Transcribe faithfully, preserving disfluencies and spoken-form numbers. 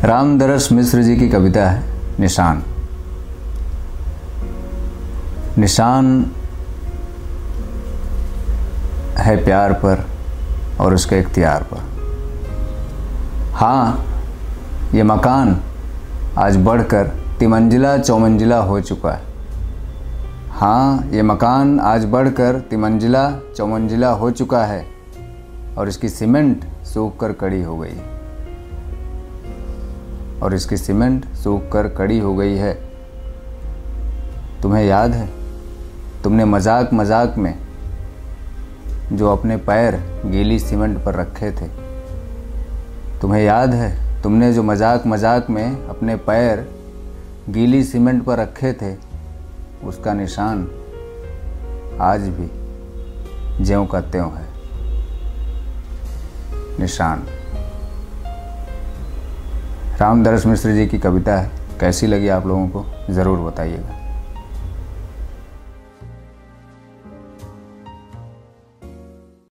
रामदरस मिश्र जी की कविता है निशान। निशान है प्यार पर और उसके इख्तियार पर। हाँ, ये मकान आज बढ़कर तिमंजिला चौमंजिला हो चुका है। हाँ, ये मकान आज बढ़कर तिमंजिला चौमंजिला हो चुका है और इसकी सीमेंट सूख कर कड़ी हो गई और इसकी सीमेंट सूख कर कड़ी हो गई है। तुम्हें याद है, तुमने मजाक मजाक में जो अपने पैर गीली सीमेंट पर रखे थे। तुम्हें याद है, तुमने जो मजाक मजाक में अपने पैर गीली सीमेंट पर रखे थे, उसका निशान आज भी ज्यों का त्यों है। निशान। रामदरस मिश्र जी की कविता है। कैसी लगी आप लोगों को ज़रूर बताइएगा।